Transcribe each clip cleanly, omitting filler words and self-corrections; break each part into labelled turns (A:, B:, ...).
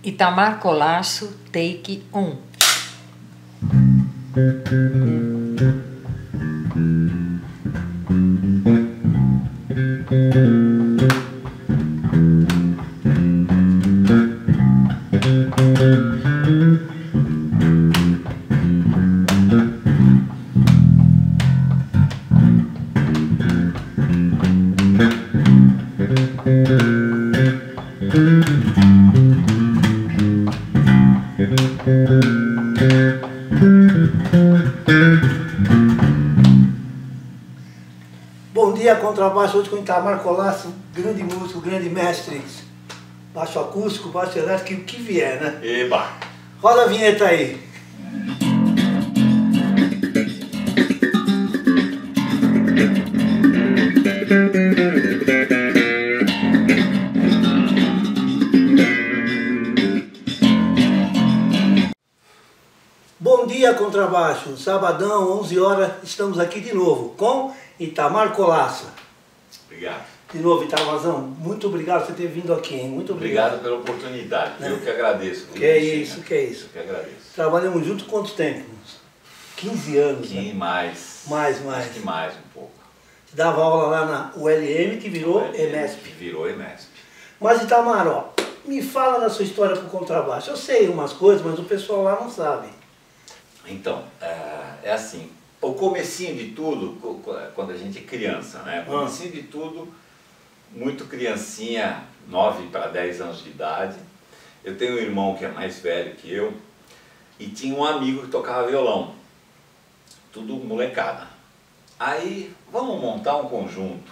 A: Itamar Colasso, take 1.
B: Bom dia, contrabaixo, hoje com Itamar Colasso, grande músico, grande mestre, baixo acústico, baixo elétrico, o que vier, né?
C: Eba!
B: Roda a vinheta aí. Bom dia, contrabaixo, sabadão, 11 horas, estamos aqui de novo com Itamar Colasso.
C: Obrigado.
B: De novo, Itamarzão, muito obrigado por você ter vindo aqui, hein? Muito obrigado.
C: Obrigado pela oportunidade. Eu que agradeço.
B: Que é isso, que é isso.
C: Eu que agradeço.
B: Trabalhamos junto quanto tempo? 15 anos, né?
C: Mais.
B: Mais.
C: Acho que mais um pouco.
B: Você dava aula lá na ULM, que virou EMESP.
C: Que virou EMESP.
B: Mas, Itamar, ó, me fala da sua história com o contrabaixo. Eu sei umas coisas, mas o pessoal lá não sabe.
C: Então, é assim, o comecinho de tudo, quando a gente é criança, né? O comecinho de tudo, muito criancinha, 9 para 10 anos de idade. Eu tenho um irmão que é mais velho que eu e tinha um amigo que tocava violão. Tudo molecada. Aí, vamos montar um conjunto.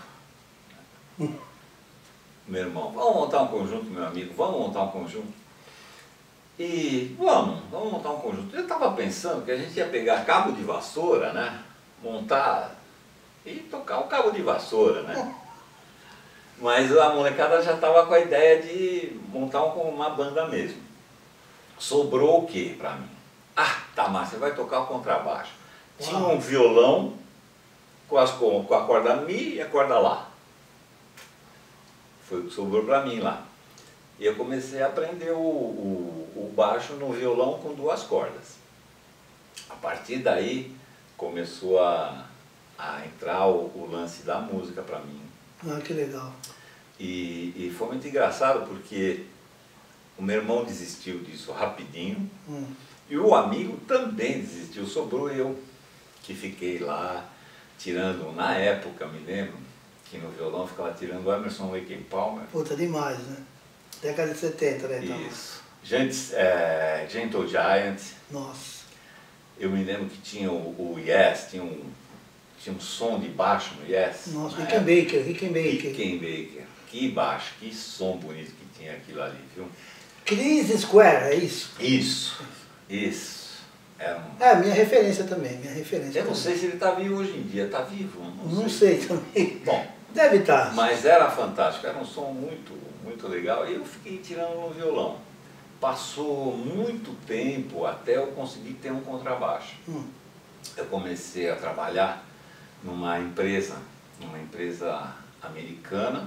C: Meu irmão, vamos montar um conjunto, meu amigo, vamos montar um conjunto. E vamos montar um conjunto. Eu estava pensando que a gente ia pegar cabo de vassoura, né? Montar e tocar o cabo de vassoura, né? Mas a molecada já estava com a ideia de montar uma banda mesmo. Sobrou o que para mim? Ah, Tamar, você vai tocar o contrabaixo. Tinha um violão com a corda Mi e a corda Lá. Foi o que sobrou para mim lá. E eu comecei a aprender o baixo no violão com 2 cordas. A partir daí começou a entrar o lance da música para mim.
B: Ah, que legal.
C: E foi muito engraçado porque o meu irmão desistiu disso rapidinho e o amigo também desistiu, sobrou eu, que fiquei lá tirando, na época, me lembro, que no violão ficava tirando o Emerson Lake and Palmer.
B: Puta, demais, né? Década de 70, né, Itamar?
C: Isso. Gentle Giant.
B: Nossa.
C: Eu me lembro que tinha o Yes, tinha um som de baixo no Yes.
B: Nossa, Rickenbacker.
C: Rickenbacker. Que baixo, que som bonito que tinha aquilo ali, viu?
B: Chris Square, é isso?
C: Isso.
B: É, minha referência também,
C: Eu não sei se ele está vivo hoje em dia, está vivo?
B: Não sei também.
C: Bom,
B: deve estar.
C: Mas era fantástico, era um som muito legal e eu fiquei tirando no violão. Passou muito tempo até eu conseguir ter um contrabaixo. Eu comecei a trabalhar numa empresa americana,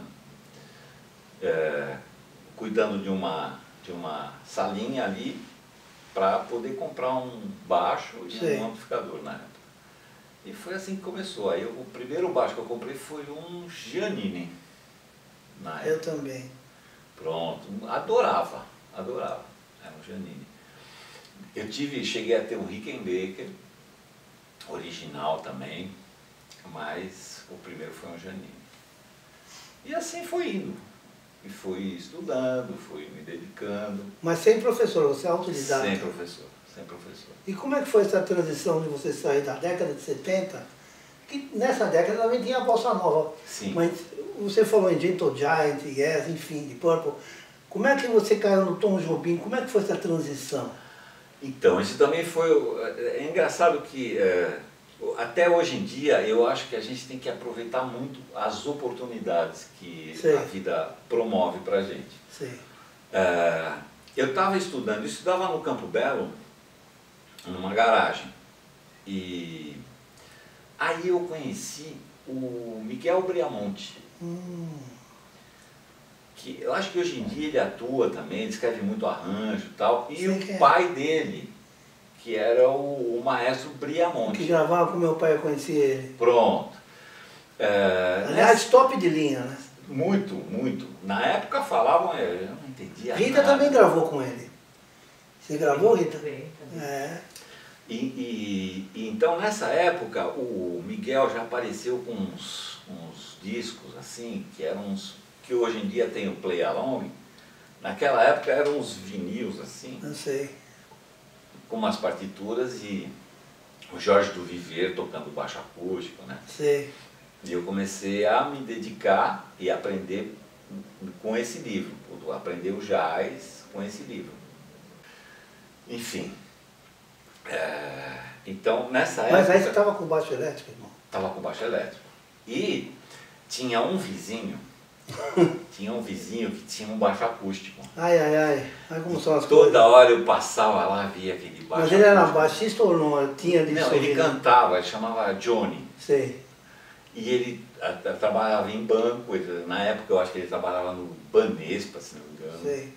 C: cuidando de uma salinha ali para poder comprar um baixo e um amplificador na época. E foi assim que começou. Aí o primeiro baixo que eu comprei foi um Giannini. Na época.
B: Eu também.
C: Pronto, adorava. Era um Giannini. Cheguei a ter um Rickenbacker, original também, mas o primeiro foi um Giannini. E assim foi indo. E fui estudando, fui me dedicando.
B: Mas sem professor, você é autodidata?
C: Sem professor.
B: E como é que foi essa transição de você sair da década de 70? Que nessa década também tinha a bossa nova.
C: Sim.
B: Mas você falou em Gentle Giant, Yes, enfim, de Purple. Como é que você caiu no Tom Jobim? Como é que foi essa transição?
C: Então, isso também foi... É engraçado que até hoje em dia eu acho que a gente tem que aproveitar muito as oportunidades que a vida promove pra gente.
B: Sim.
C: Eu estava estudando, eu estudava no Campo Belo, numa garagem. E aí eu conheci o Miguel Briamonte. que eu acho que hoje em dia ele atua também, ele escreve muito arranjo e tal, e
B: Sei
C: o
B: que é.
C: pai dele, que era o maestro Briamonte.
B: Que gravava com meu pai, eu conheci ele.
C: Pronto.
B: Aliás, top de linha, né?
C: Muito, muito. Na época falavam, eu não entendia
B: Rita
C: nada.
B: também gravou com ele. Você gravou, Rita?
A: Também.
B: É.
C: E então nessa época o Miguel já apareceu com uns discos assim, que eram uns, que hoje em dia tem o Play Along. Naquela época eram uns vinis assim,
B: Não sei.
C: com umas partituras e o Jorge do Viver tocando baixo acústico, né?
B: Sei.
C: E eu comecei a me dedicar e aprender com esse livro, aprender o jazz com esse livro. Enfim, então nessa época...
B: Mas aí você estava com baixo elétrico, irmão?
C: Estava com baixo elétrico. E tinha um vizinho que tinha um baixo acústico.
B: Ai, ai, ai. Ai, como são as
C: Toda
B: coisas.
C: hora eu passava lá, via aquele baixo
B: Mas ele era
C: acústico.
B: baixista ou não? Tinha de
C: Não, ele cantava, ele chamava Johnny.
B: Sei.
C: E ele trabalhava em banco, na época eu acho que ele trabalhava no Banespa, se não me engano.
B: Sei.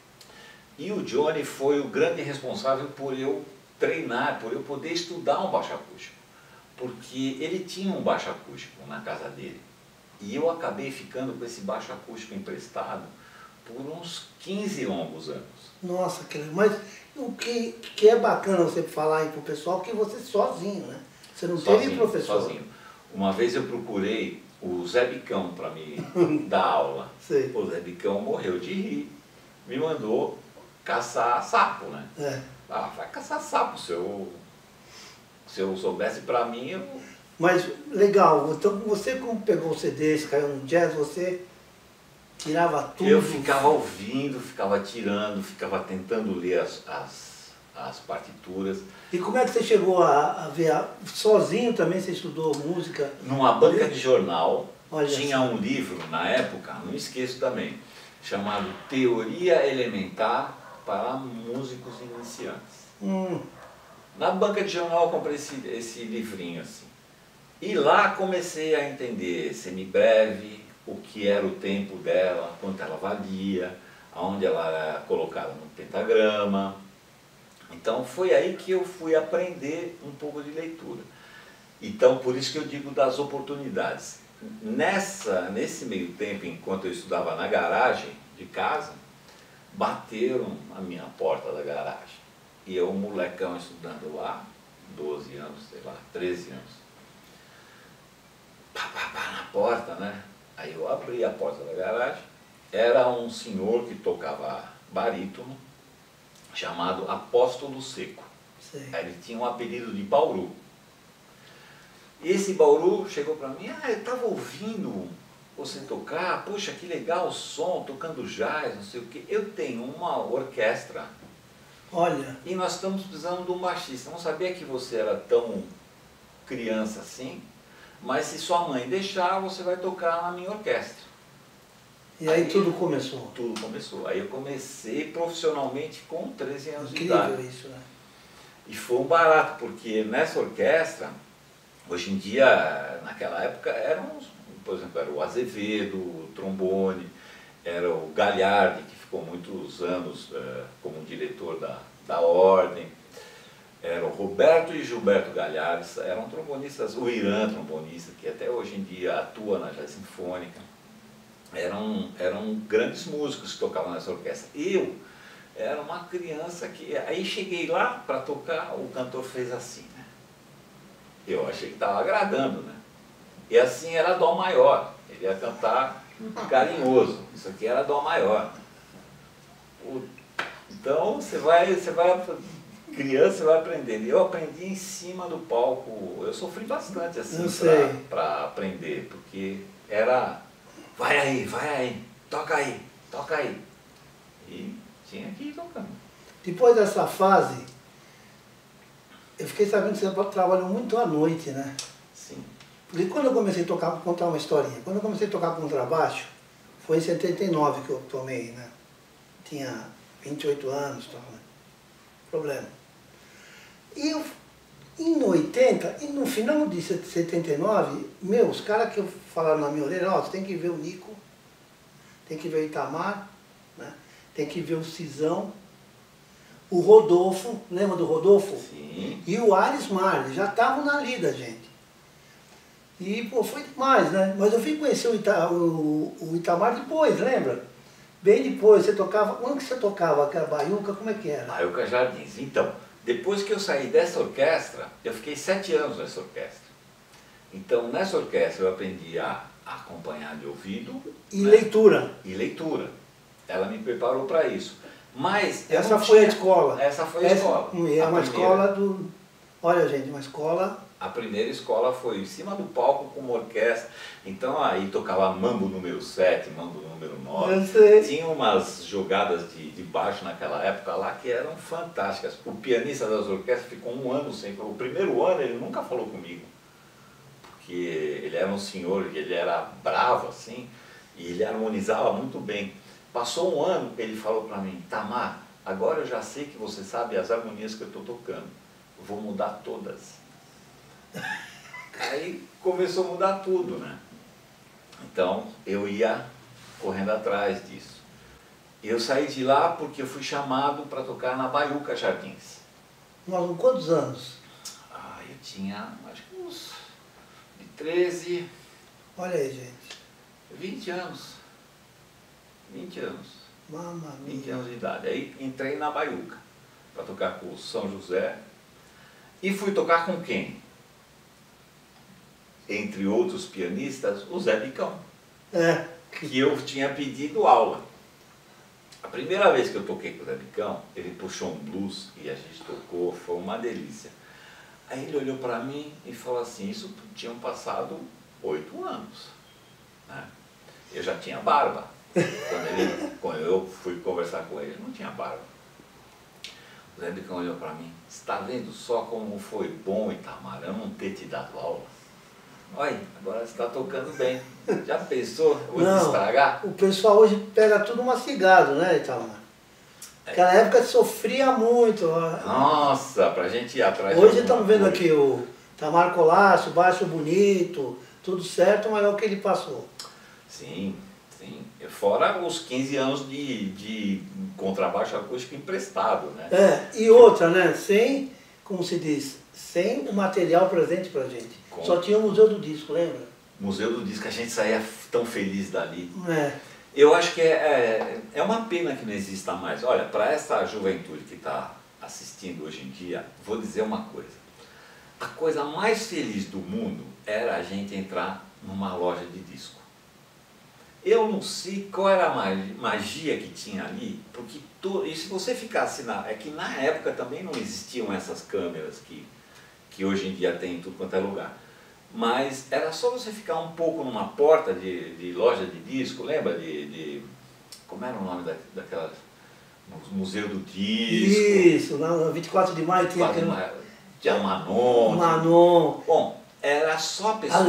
C: E o Johnny foi o grande responsável por eu treinar, por eu poder estudar um baixo acústico. Porque ele tinha um baixo acústico na casa dele. E eu acabei ficando com esse baixo acústico emprestado por uns 15 longos anos.
B: Nossa, mas o que é bacana você falar aí pro pessoal que você sozinho, né? Você não teve professor.
C: Sozinho. Uma vez eu procurei o Zé Bicão para me dar aula.
B: Sei.
C: O Zé Bicão morreu de rir. Me mandou caçar sapo, né?
B: É.
C: Ah, vai caçar sapo. Se eu soubesse para mim, eu...
B: Mas legal, então você como pegou o CD, caiu no jazz, você tirava tudo.
C: Eu ficava ouvindo, ficava tirando, ficava tentando ler as partituras.
B: E como é que você chegou a ver? Sozinho também você estudou música?
C: Numa banca de jornal,
B: Olha
C: tinha
B: só.
C: um livro, na época, não esqueço também, chamado Teoria Elementar para Músicos Iniciantes. Na banca de jornal eu comprei esse livrinho assim. E lá comecei a entender semibreve, o que era o tempo dela, quanto ela valia, aonde ela era colocada no pentagrama. Então foi aí que eu fui aprender um pouco de leitura. Então por isso que eu digo das oportunidades. Nesse meio tempo, enquanto eu estudava na garagem de casa, bateram a minha porta da garagem. E eu, um molecão estudando lá, 12 anos, sei lá, 13 anos. Pá, pá, pá, na porta, né? Aí eu abri a porta da garagem, era um senhor que tocava barítono, chamado Apóstolo Seco.
B: Sei.
C: Aí ele tinha um apelido de Bauru. E esse Bauru chegou para mim, eu estava ouvindo você tocar, poxa, que legal o som, tocando jazz, não sei o quê. Eu tenho uma orquestra.
B: Olha.
C: E nós estamos precisando de um baixista. Eu não sabia que você era tão criança assim, mas se sua mãe deixar, você vai tocar na minha orquestra.
B: E aí tudo começou.
C: Tudo começou. Aí eu comecei profissionalmente com 13 anos de
B: Incrível
C: idade.
B: isso, né?
C: E foi um barato, porque nessa orquestra, hoje em dia, naquela época, por exemplo, era o Azevedo, o trombone, era o Galhardi, que ficou muitos anos como diretor da Ordem, era o Roberto e Gilberto Galhardi, eram trombonistas, o Irã, trombonista, que até hoje em dia atua na Jazz Sinfônica, eram grandes músicos que tocavam nessa orquestra. Eu era uma criança que... Aí cheguei lá para tocar, o cantor fez assim, né? Eu achei que estava agradando, né? E assim era dó maior, ele ia cantar carinhoso, isso aqui era dó maior. Então você vai criança, você vai aprendendo. Eu aprendi em cima do palco, eu sofri bastante assim para aprender, porque era, vai aí, toca aí. E tinha que ir tocando.
B: Depois dessa fase, eu fiquei sabendo que você trabalhou muito à noite, né?
C: Sim.
B: Porque quando eu comecei a tocar, vou contar uma historinha, quando eu comecei a tocar contrabaixo, foi em 79 que eu tomei, né? Tinha 28 anos, tal, né? Problema. E eu, em 80, e no final de 79, os caras que falaram na minha orelha, ó, você tem que ver o Nico, tem que ver o Itamar, né? Tem que ver o Cisão, o Rodolfo, lembra do Rodolfo?
C: Sim.
B: E o Arismar, eles já estavam na lida, gente. E, pô, foi demais, né? Mas eu vim conhecer o Itamar depois, lembra? Bem depois, você tocava... Quando que você tocava aquela baiuca, como é que era?
C: Baiuca Jardins. Então, depois que eu saí dessa orquestra, eu fiquei 7 anos nessa orquestra. Então, nessa orquestra eu aprendi a acompanhar de ouvido.
B: E leitura.
C: E leitura. Ela me preparou para isso. Mas
B: Essa foi a escola.
C: Essa foi a escola.
B: É uma escola do... Olha, gente, uma escola...
C: A primeira escola foi em cima do palco com uma orquestra. Então aí tocava mambo número 7, mambo número 9.
B: Eu sei.
C: Tinha umas jogadas de baixo naquela época lá que eram fantásticas. O pianista das orquestras ficou 1 ano sem... O primeiro ano ele nunca falou comigo. Porque ele era um senhor, ele era bravo assim, e ele harmonizava muito bem. Passou 1 ano, ele falou para mim, Tamar, agora eu já sei que você sabe as harmonias que eu estou tocando. Eu vou mudar todas. Aí começou a mudar tudo, né? Então eu ia correndo atrás disso. Eu saí de lá porque eu fui chamado para tocar na Baiuca Jardins.
B: Nós, com quantos anos?
C: Eu tinha, acho que uns de 13,
B: Olha aí, gente.
C: 20 anos. 20 anos.
B: Mamma
C: 20
B: mia.
C: anos de idade. Aí entrei na Baiuca para tocar com o São José. E fui tocar com quem? Entre outros pianistas, o Zé Bicão.
B: É.
C: Que eu tinha pedido aula. A primeira vez que eu toquei com o Zé Bicão, ele puxou um blues e a gente tocou, foi uma delícia. Aí ele olhou para mim e falou assim, isso tinham passado 8 anos. Né? Eu já tinha barba. Quando eu fui conversar com ele, não tinha barba. O Zé Bicão olhou para mim, está vendo só como foi bom, Itamar, eu não ter te dado aula? Olha, agora você está tocando bem. Já pensou? Eu vou te estragar?
B: O pessoal hoje pega tudo mastigado, né, Itamar? Naquela época sofria muito.
C: Nossa, pra gente ir atrás.
B: Hoje estamos vendo aqui o Itamar Colasso, baixo bonito, tudo certo, mas é o que ele passou.
C: Sim, sim. Fora os 15 anos de contrabaixo acústico emprestado, né?
B: E outra, né? Sem, como se diz, sem o material presente pra gente. Só tinha o Museu do Disco, lembra?
C: Museu do Disco, a gente saía tão feliz dali.
B: É.
C: Eu acho que é uma pena que não exista mais. Olha, para essa juventude que está assistindo hoje em dia, vou dizer uma coisa. A coisa mais feliz do mundo era a gente entrar numa loja de disco. Eu não sei qual era a magia que tinha ali, porque e se você ficasse é que na época também não existiam essas câmeras que hoje em dia tem em tudo quanto é lugar. Mas era só você ficar um pouco numa porta de loja de disco, lembra? Como era o nome daquela... Museu do Disco.
B: Isso, na 24 de maio tinha aquele...
C: Tinha Manon.
B: Manon.
C: Bom, era só a pessoa...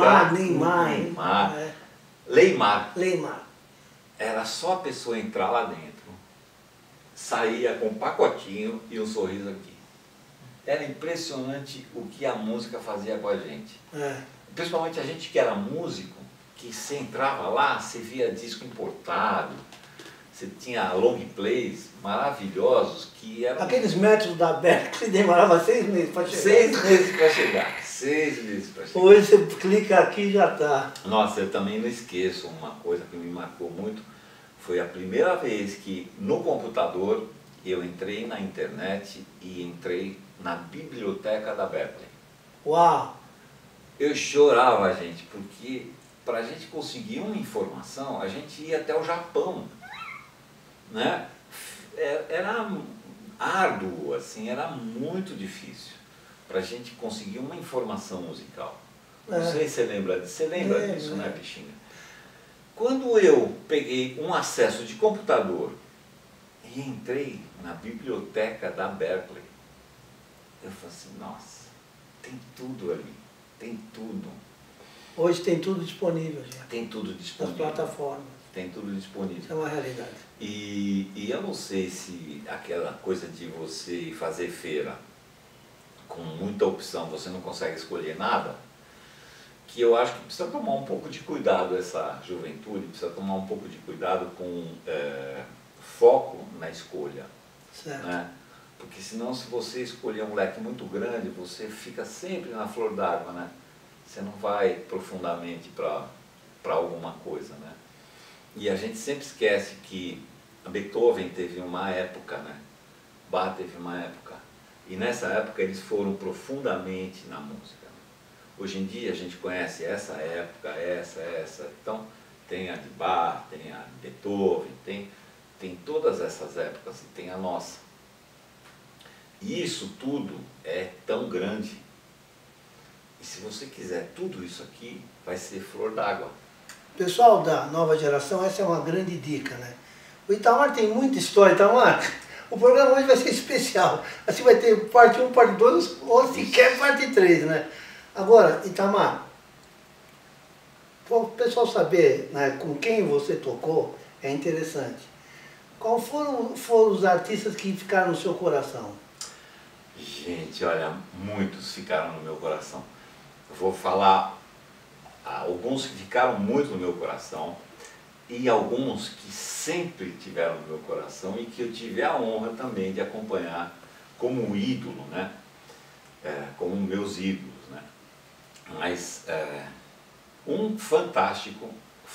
B: Leimar.
C: Era só a pessoa entrar lá dentro, saía com um pacotinho e um sorriso aqui. Era impressionante o que a música fazia com a gente. Principalmente a gente que era músico, que você entrava lá, você via disco importado, você tinha long plays maravilhosos que eram...
B: Aqueles métodos da Berkeley demoravam 6 meses para chegar.
C: 6 meses para chegar. 6 meses para chegar.
B: Hoje você clica aqui e já está.
C: Nossa, eu também não esqueço uma coisa que me marcou muito. Foi a primeira vez que no computador eu entrei na internet e entrei na biblioteca da Berkeley.
B: Uau!
C: Eu chorava, gente, porque para a gente conseguir uma informação, a gente ia até o Japão, né? Era árduo, assim, era muito difícil para a gente conseguir uma informação musical. Não sei se você lembra disso. Você lembra disso, né, Pixinga? Quando eu peguei um acesso de computador e entrei na biblioteca da Berkeley, eu falei assim, nossa, tem tudo ali, tem tudo.
B: Hoje tem tudo disponível, gente.
C: Tem tudo disponível.
B: Nas plataformas.
C: Tem tudo disponível.
B: Isso é uma realidade.
C: E eu não sei se aquela coisa de você fazer feira com muita opção, você não consegue escolher nada, que eu acho que precisa tomar um pouco de cuidado, essa juventude precisa tomar um pouco de cuidado com foco na escolha.
B: Certo.
C: Né? Porque senão, se você escolher um leque muito grande, você fica sempre na flor d'água, né? Você não vai profundamente para alguma coisa, né? E a gente sempre esquece que Beethoven teve uma época, né? Bach teve uma época, e nessa época eles foram profundamente na música. Hoje em dia a gente conhece essa época, essa, então tem a de Bach, tem a de Beethoven, tem todas essas épocas e tem a nossa. E isso tudo é tão grande, e se você quiser tudo isso aqui, vai ser flor d'água.
B: Pessoal da nova geração, essa é uma grande dica, né? O Itamar tem muita história. Itamar, o programa hoje vai ser especial. Assim vai ter parte 1, parte 2, ou sequer parte 3, né? Agora, Itamar, para o pessoal saber, né, com quem você tocou, é interessante. Qual foram os artistas que ficaram no seu coração?
C: Gente, olha, muitos ficaram no meu coração. Eu vou falar alguns que ficaram muito no meu coração e alguns que sempre tiveram no meu coração e que eu tive a honra também de acompanhar como ídolo, né? Como meus ídolos, né? Mas um fantástico,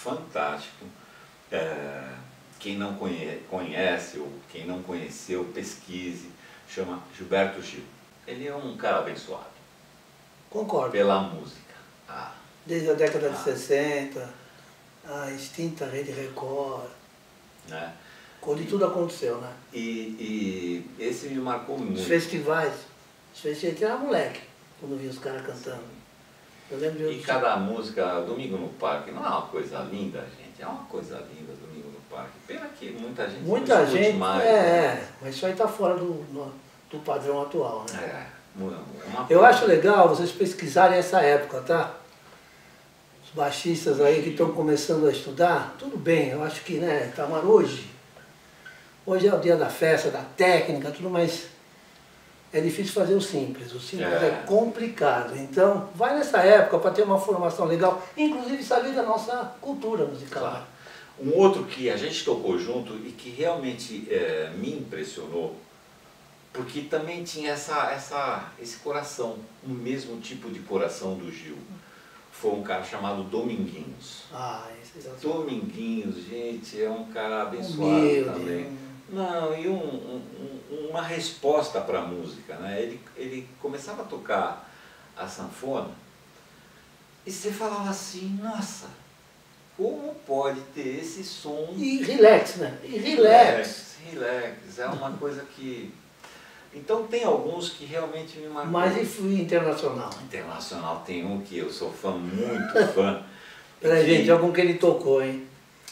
C: quem não conhece ou quem não conheceu, pesquise, chama Gilberto Gil. Ele é um cara abençoado.
B: Concordo.
C: Pela música.
B: Desde a década de 60, a extinta Rede Record,
C: né?
B: quando tudo aconteceu, né?
C: E esse me marcou muito.
B: Os festivais era moleque, quando via os caras cantando. Eu lembro
C: E cada música, Domingo no Parque, não é uma coisa linda, gente? É uma coisa linda, Domingo no Parque. Pena que muita gente não escute mais. Né?
B: Mas isso aí está fora do padrão atual, né?
C: Uma
B: Eu acho legal vocês pesquisarem essa época, tá? Os baixistas aí que estão começando a estudar, tudo bem, eu acho que, né, Itamar, hoje é o dia da festa, da técnica, tudo, mas é difícil fazer o simples é complicado. Então, vai nessa época para ter uma formação legal, inclusive saber da nossa cultura musical.
C: Claro. Um outro que a gente tocou junto e que realmente me impressionou, porque também tinha esse coração, o mesmo tipo de coração do Gil. Foi um cara chamado Dominguinhos.
B: Esse é
C: Dominguinhos, gente, é um cara abençoado também. Não, e uma resposta para a música, né? Ele começava a tocar a sanfona e você falava assim, nossa, como pode ter esse som...
B: E relax, né? Relax,
C: é uma coisa que... Então tem alguns que realmente me marcam.
B: Mas e fui internacional?
C: Internacional tem um que eu sou fã, muito fã.
B: Peraí, gente, algum que ele tocou, hein?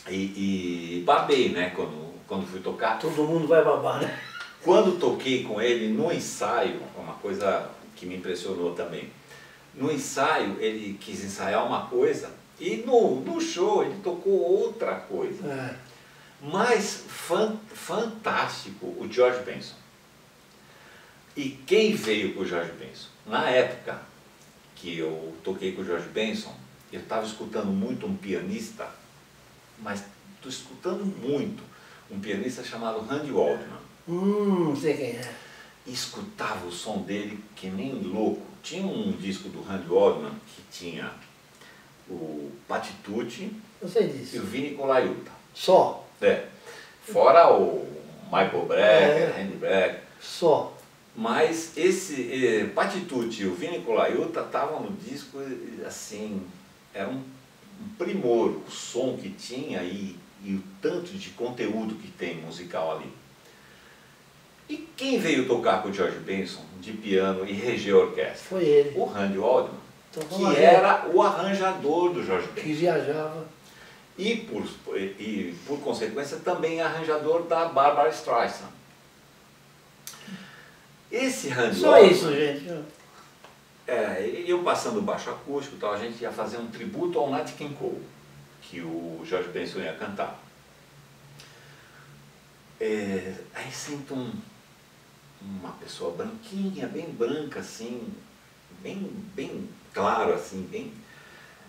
C: E babei, né, quando fui tocar.
B: Todo mundo vai babar, né?
C: Quando toquei com ele no ensaio, uma coisa que me impressionou também. No ensaio ele quis ensaiar uma coisa e no show ele tocou outra coisa. Mas fantástico, o George Benson. E quem veio com o George Benson? Na época que eu toquei com o George Benson, eu estava escutando muito um pianista, mas estou escutando muito um pianista chamado Randy Waldman.
B: Sei quem é.
C: E escutava o som dele que nem louco. Tinha um disco do Randy Waldman que tinha o Patitucci e o Vinnie Colaiuta.
B: Só?
C: Fora o Michael Brecker, Randy Brecker.
B: Só.
C: Mas esse Patitucci e o Vinnie Colaiuta estavam no disco, assim, era um primor, o som que tinha e o tanto de conteúdo que tem musical ali. E quem veio tocar com o George Benson de piano e reger a orquestra?
B: Foi ele.
C: O Randy Waldman, que era o arranjador do George Benson.
B: Que viajava.
C: E por consequência também arranjador da Barbra Streisand. Esse Randy
B: Só
C: Waldman,
B: isso, gente.
C: Eu passando o baixo acústico, a gente ia fazer um tributo ao Nat King Cole, que o George Benson ia cantar. Aí sinto uma pessoa branquinha, bem branca assim, bem claro assim, bem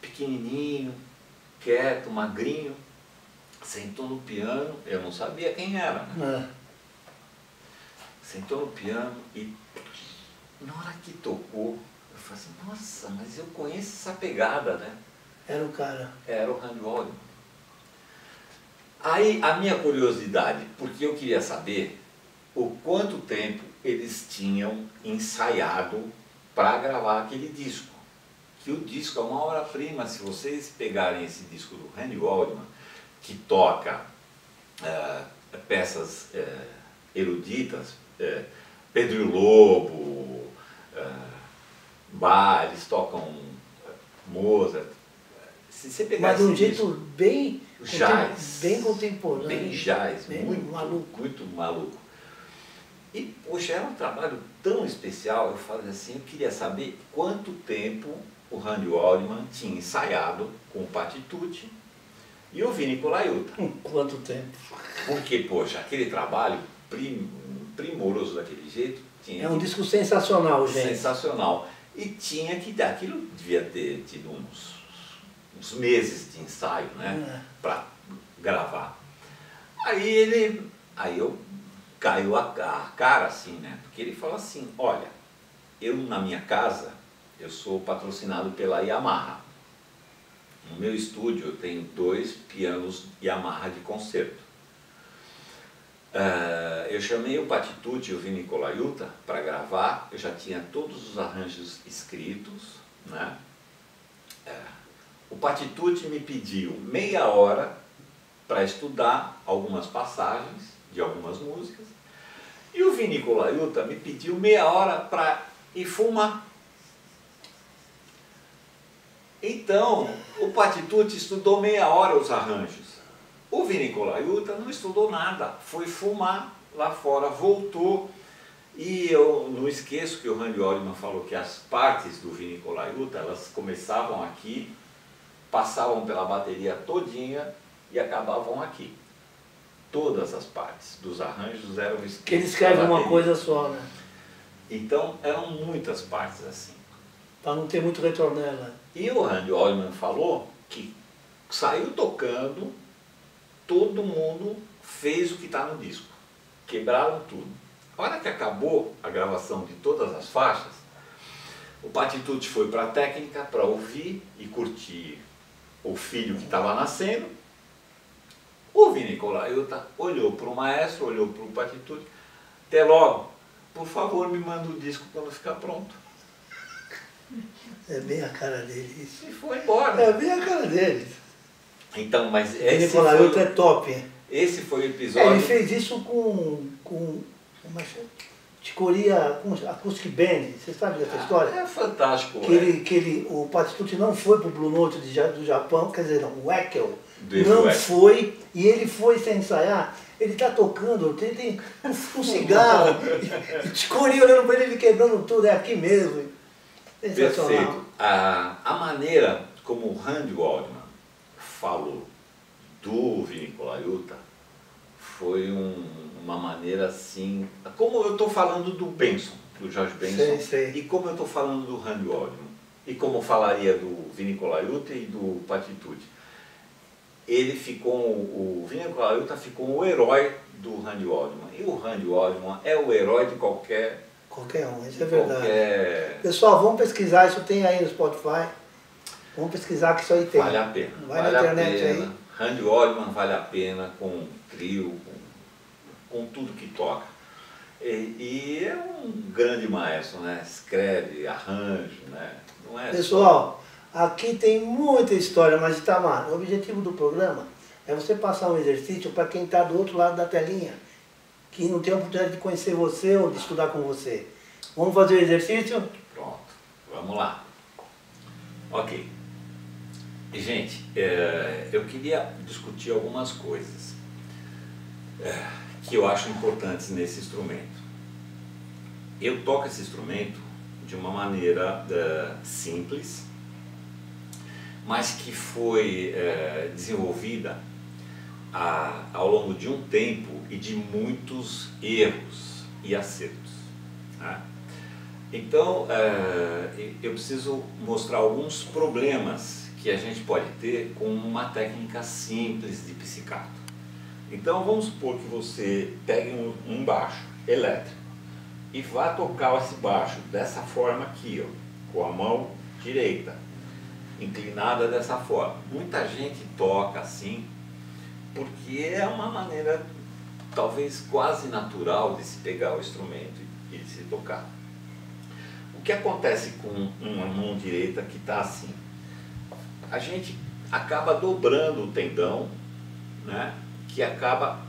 C: pequenininho, quieto, magrinho, sentou no piano, eu não sabia quem era, né? Sentou no piano e na hora que tocou, eu falei assim, nossa, mas eu conheço essa pegada, né?
B: Era o cara.
C: Era o Randy Waldman. Aí a minha curiosidade, porque eu queria saber o quanto tempo eles tinham ensaiado para gravar aquele disco. Que o disco é uma obra-prima. Se vocês pegarem esse disco do Randy Waldman, que toca peças eruditas, Pedro e o Lobo, Bach, eles tocam Mozart. Se você pegar
B: mas de um
C: esse
B: jeito
C: disco,
B: bem,
C: jazz,
B: bem contemporâneo.
C: bem jazz,
B: bem
C: muito
B: maluco.
C: muito maluco. E, poxa, era um trabalho tão especial, eu falei assim, eu queria saber quanto tempo o Randy Waldman tinha ensaiado com o Patitucci e o Vinny Colaiuta.
B: Quanto tempo?
C: Porque, poxa, aquele trabalho primoroso daquele jeito,
B: É um disco sensacional, gente.
C: sensacional. E tinha que dar, aquilo devia ter tido uns meses de ensaio, né, para gravar. Aí eu caiu a cara assim, né, porque ele falou assim, olha, eu na minha casa, eu sou patrocinado pela Yamaha. No meu estúdio eu tenho 2 pianos Yamaha de concerto. Eu chamei o Patitucci e o Vinny Colaiuta para gravar, eu já tinha todos os arranjos escritos, né? O Patitucci me pediu meia hora para estudar algumas passagens de algumas músicas e o Vinny Colaiuta me pediu meia hora para ir fumar. Então, o Patitucci estudou meia hora os arranjos. O Vinny Colaiuta não estudou nada, foi fumar lá fora, voltou. E eu não esqueço que o Randy Waldman falou que as partes do Vinny Colaiuta, elas começavam aqui, passavam pela bateria todinha e acabavam aqui. Todas as partes dos arranjos eram escritas.
B: Que ele escreve uma coisa só, né?
C: Então, eram muitas partes assim.
B: Para não ter muito retornela.
C: E o Randy Waldman falou que saiu tocando, todo mundo fez o que está no disco. Quebraram tudo. A hora que acabou a gravação de todas as faixas, o Patitucci foi para a técnica para ouvir e curtir o filho que estava nascendo. O Vinny Colaiuta olhou para o maestro, olhou para o Patitucci. Até logo, por favor, me manda o disco quando ficar pronto.
B: É bem a cara dele isso.
C: E foi embora.
B: É bem a cara dele.
C: Então, mas
B: Vinny Colaiuta é top.
C: Esse foi o episódio.
B: Ele fez isso com uma Ticoria com Acoustic Band. Você sabe dessa história?
C: É fantástico.
B: O Patitucci não foi para o Blue Note do Japão, quer dizer, não, o Eckel
C: Não
B: foi, e ele foi sem ensaiar. Ele está tocando, tem um cigarro, e Ticoria olhando para ele quebrando tudo, é aqui mesmo. Sensacional.
C: Perfeito. A maneira como o Randy Waldman falou do Vinny Colaiuta foi uma maneira assim, como eu estou falando do Benson, do George Benson,
B: sei.
C: E como eu estou falando do Randy Waldman, e como eu falaria do Vinny Colaiuta e do Patitucci. Ele ficou, o Vinny Colaiuta ficou o herói do Randy Waldman, e o Randy Waldman é o herói de qualquer
B: um, isso é verdade. Pessoal, vamos pesquisar, isso tem aí no Spotify. Vamos pesquisar que isso aí tem.
C: Vale a pena.
B: Vai na internet aí.
C: Randy Waldman vale a pena com trio, com tudo que toca. E é um grande maestro, né? Escreve, arranjo, né? Não é
B: Pessoal, aqui tem muita história, mas Itamar, o objetivo do programa é você passar um exercício para quem está do outro lado da telinha, que não tem a oportunidade de conhecer você ou de estudar com você. Vamos fazer o exercício?
C: Pronto, vamos lá. Ok. Gente, eu queria discutir algumas coisas que eu acho importantes nesse instrumento. Eu toco esse instrumento de uma maneira simples, mas que foi desenvolvida ao longo de um tempo e de muitos erros e acertos, né? Então, eu preciso mostrar alguns problemas que a gente pode ter com uma técnica simples de pizzicato. Então vamos supor que você pegue um baixo elétrico e vá tocar esse baixo dessa forma aqui, ó, com a mão direita, inclinada dessa forma. Muita gente toca assim, porque é uma maneira talvez quase natural de se pegar o instrumento e de se tocar. O que acontece com uma mão direita que está assim? A gente acaba dobrando o tendão, né, que acaba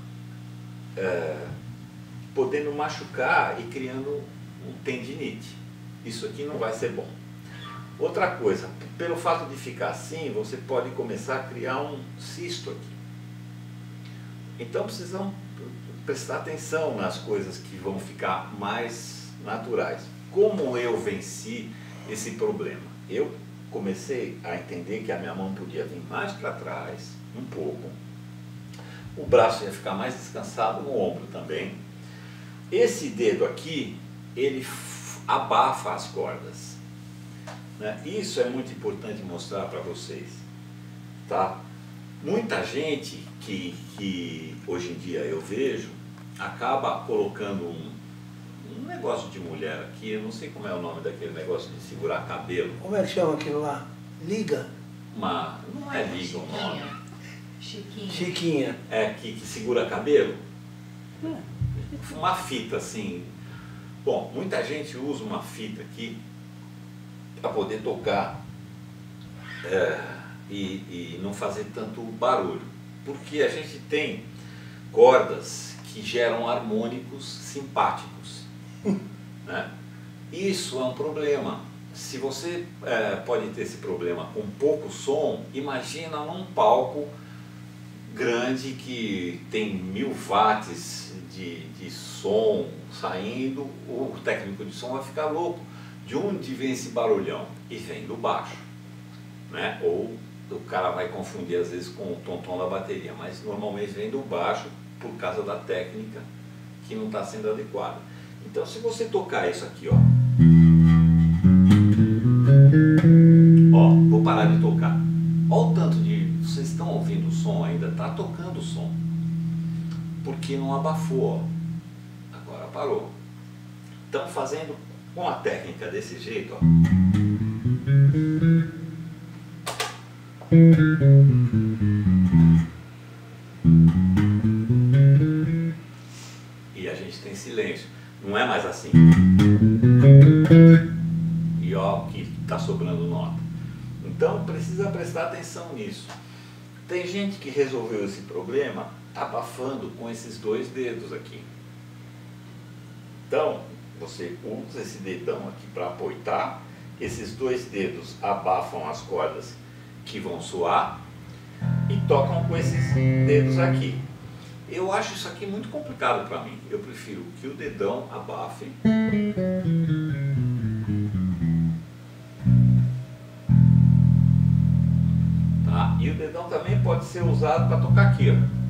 C: podendo machucar e criando um tendinite. Isso aqui não vai ser bom. Outra coisa, pelo fato de ficar assim, você pode começar a criar um cisto aqui. Então precisamos prestar atenção nas coisas que vão ficar mais naturais. Como eu venci esse problema? Eu comecei a entender que a minha mão podia vir mais para trás, um pouco. O braço ia ficar mais descansado, no ombro também. Esse dedo aqui, ele abafa as cordas, né? Isso é muito importante mostrar para vocês, tá? Muita gente que hoje em dia eu vejo, acaba colocando um negócio de mulher aqui, eu não sei como é o nome daquele negócio de segurar cabelo.
B: Como é que chama aquilo lá? Liga?
C: Não é liga o nome.
B: Chiquinha.
C: É, que segura cabelo. Uma fita assim. Bom, muita gente usa uma fita aqui para poder tocar e não fazer tanto barulho. Porque a gente tem cordas que geram harmônicos simpáticos, né? Isso é um problema. Se você pode ter esse problema com pouco som, imagina num palco grande que tem 1000 watts de som saindo, o técnico de som vai ficar louco. De onde vem esse barulhão? E vem do baixo, né? Ou o cara vai confundir às vezes com o tom-tom da bateria, mas normalmente vem do baixo por causa da técnica que não está sendo adequada. Então se você tocar isso aqui, ó, vou parar de tocar. Olha o tanto de... Vocês estão ouvindo o som ainda? Está tocando o som. Porque não abafou, ó. Agora parou. Estão fazendo com a técnica desse jeito, ó. E a gente tem silêncio. Não é mais assim. E ó, que está sobrando nota. Então precisa prestar atenção nisso. Tem gente que resolveu esse problema abafando com esses 2 dedos aqui. Então você usa esse dedão aqui para apoiar. Esses 2 dedos abafam as cordas que vão soar e tocam com esses dedos aqui. Eu acho isso aqui muito complicado para mim. Eu prefiro que o dedão abafe. Tá? E o dedão também pode ser usado para tocar aqui, ó.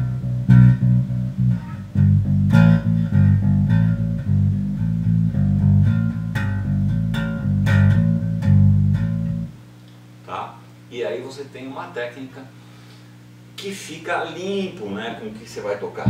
C: E aí você tem uma técnica que fica limpo, né, com o que você vai tocar.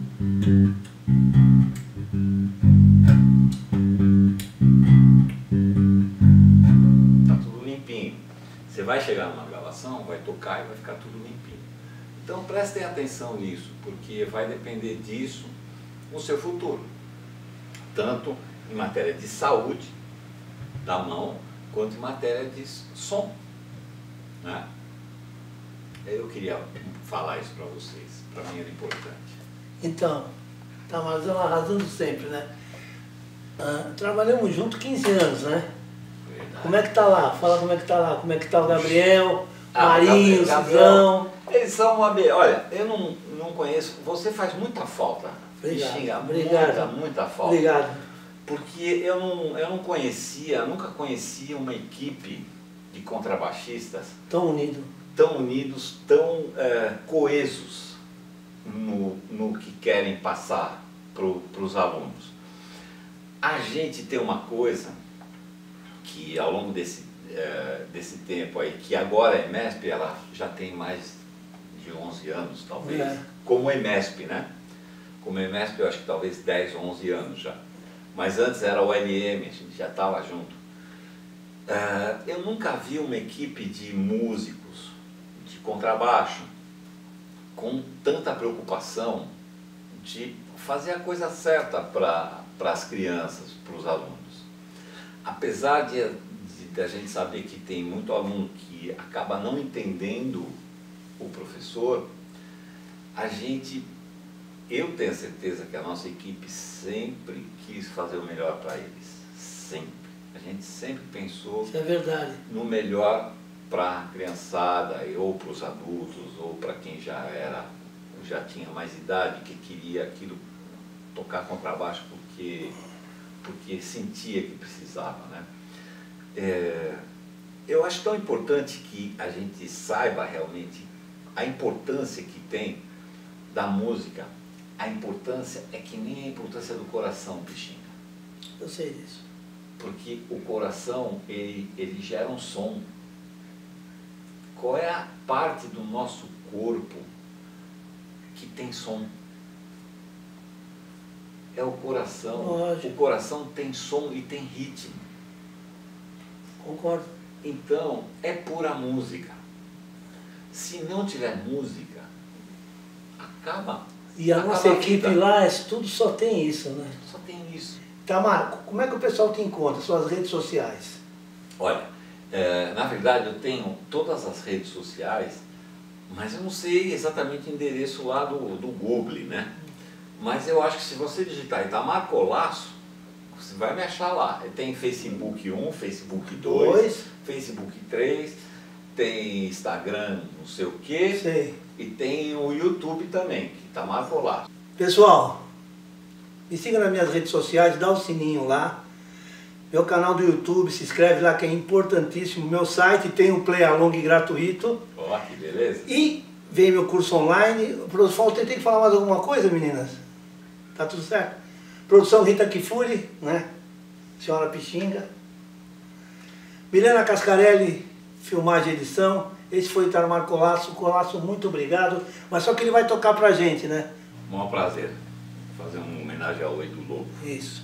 C: Tá tudo limpinho. Você vai chegar numa gravação, vai tocar e vai ficar tudo limpinho. Então prestem atenção nisso, porque vai depender disso o seu futuro. Tanto em matéria de saúde da mão, quanto em matéria de som. Né? Eu queria falar isso para vocês, para mim era importante.
B: Então, tá, mas ela arrasando sempre, né? Trabalhamos juntos 15 anos, né?
C: Verdade.
B: Como é que tá lá? Fala como é que tá lá, como é que tá o Gabriel, Marinho, Cisão.
C: Eles são uma... Olha, eu não conheço, você faz muita falta.
B: Obrigado,
C: Xinga,
B: obrigado.
C: muita falta.
B: Obrigado.
C: Porque eu não conhecia, nunca conhecia uma equipe de contrabaixistas
B: Tão unido.
C: tão unidos, tão coesos no que querem passar para os alunos. A gente tem uma coisa que ao longo desse tempo aí, que agora a EMESP, ela já tem mais de 11 anos, talvez, como EMESP, né? Como EMESP, eu acho que talvez 10 ou 11 anos já. Mas antes era o LM, a gente já estava junto. Eu nunca vi uma equipe de músicos, de contrabaixo, com tanta preocupação de fazer a coisa certa para as crianças, para os alunos. Apesar de a gente saber que tem muito aluno que acaba não entendendo o professor, eu tenho certeza que a nossa equipe sempre quis fazer o melhor para eles, sempre. A gente sempre pensou
B: Isso é verdade.
C: no melhor para a criançada, ou para os adultos, ou para quem já tinha mais idade, que queria aquilo, tocar contrabaixo porque sentia que precisava, né? Eu acho tão importante que a gente saiba realmente a importância que tem da música. A importância é que nem a importância do coração, Pixinga.
B: Eu sei disso.
C: Porque o coração, ele gera um som. Qual é a parte do nosso corpo que tem som? É o coração.
B: Lógico.
C: O coração tem som e tem ritmo.
B: Concordo.
C: Então, é pura música. Se não tiver música, acaba.
B: E a nossa equipe lá, tudo só tem isso, né?
C: Só tem isso.
B: Tamar, como é que o pessoal te encontra? Suas redes sociais?
C: Olha, na verdade eu tenho todas as redes sociais, mas eu não sei exatamente o endereço lá do Google, né? Mas eu acho que se você digitar Itamar Colasso, você vai me achar lá. Tem Facebook 1, Facebook 2, Facebook 3, tem Instagram não sei o quê,
B: Sei.
C: E tem o YouTube também, que Itamar Colasso.
B: Pessoal, me siga nas minhas redes sociais, dá o sininho lá. Meu canal do YouTube, se inscreve lá que é importantíssimo. Meu site tem um Play Along gratuito.
C: Ó, que beleza.
B: E vem meu curso online. Produção, tem que falar mais alguma coisa, meninas? Tá tudo certo? Produção Rita Kifuri, né? Senhora Pixinga. Milena Cascarelli, filmagem e edição. Esse foi o Itamar Colasso. Colasso, muito obrigado. Mas só que ele vai tocar pra gente, né?
C: Um maior prazer. Fazer uma homenagem ao Oi do Lobo.
B: Isso.